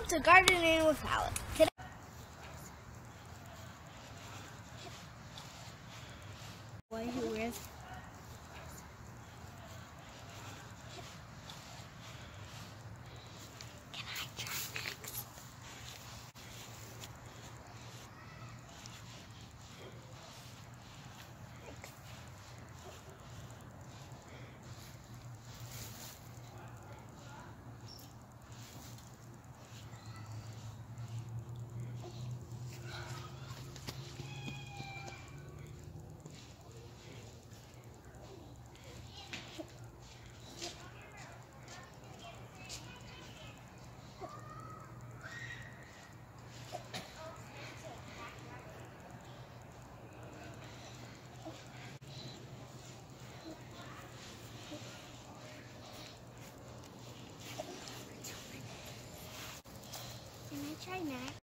to Gardening with Alec. Today boy who wears Can I try next? Can I try next?